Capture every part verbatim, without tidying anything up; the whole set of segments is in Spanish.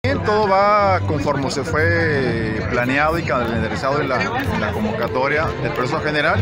Todo va conforme se fue planeado y calendarizado en la, en la convocatoria del proceso general,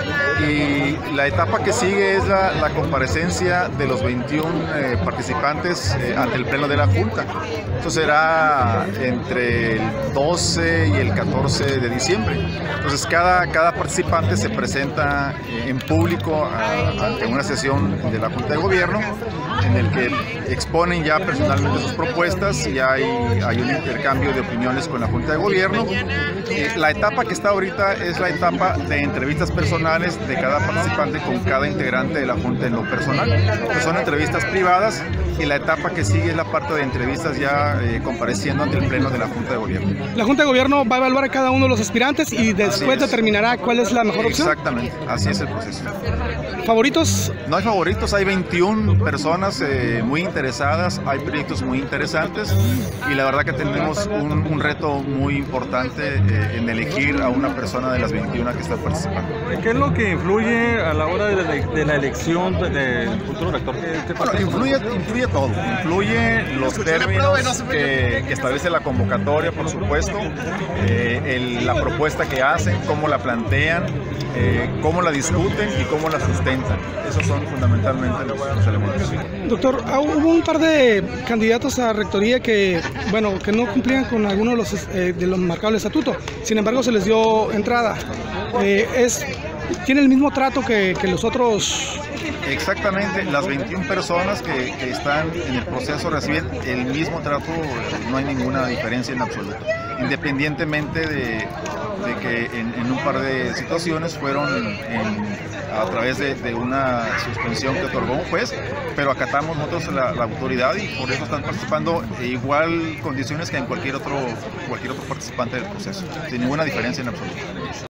y la etapa que sigue es la, la comparecencia de los veintiún eh, participantes eh, ante el pleno de la Junta. Esto será entre el doce y el catorce de diciembre. Entonces cada, cada participante se presenta eh, en público a, ante una sesión de la Junta de Gobierno, en el que exponen ya personalmente sus propuestas y hay, hay un intercambio de opiniones con la Junta de Gobierno. Eh, la etapa que está ahorita es la etapa de entrevistas personales de cada participante con cada integrante de la Junta en lo personal. Pues son entrevistas privadas, y la etapa que sigue es la parte de entrevistas ya eh, compareciendo ante el Pleno de la Junta de Gobierno. La Junta de Gobierno va a evaluar a cada uno de los aspirantes y después determinará cuál es la mejor opción. Exactamente, así es el proceso. ¿Favoritos? No hay favoritos, hay veintiún personas eh, muy interesadas, hay proyectos muy interesantes, y la verdad que tenemos un, un reto muy importante eh, en elegir a una persona de las veintiuna que está participando. ¿Qué es lo que influye a la hora de la, de la elección del futuro rector? ¿Qué, qué bueno, influye, influye todo, influye los términos que, que establece la convocatoria, por supuesto, eh, el, la propuesta que hacen, cómo la plantean, eh, cómo la discuten y cómo la sustentan. Esos son fundamentalmente los, los elementos. Doctor, hubo un par de candidatos a rectoría que, bueno, que no cumplían con algunos de los, eh, de los marcados del estatuto. Sin embargo, se les dio entrada. Eh, es, ¿Tiene el mismo trato que, que los otros? Exactamente, las veintiún personas que, que están en el proceso reciben el mismo trato, no hay ninguna diferencia en absoluto, independientemente de, de que en, en un par de situaciones fueron en, a través de, de una suspensión que otorgó un juez, pero acatamos nosotros la, la autoridad, y por eso están participando en igual condiciones que en cualquier otro, cualquier otro participante del proceso, sin ninguna diferencia en absoluto.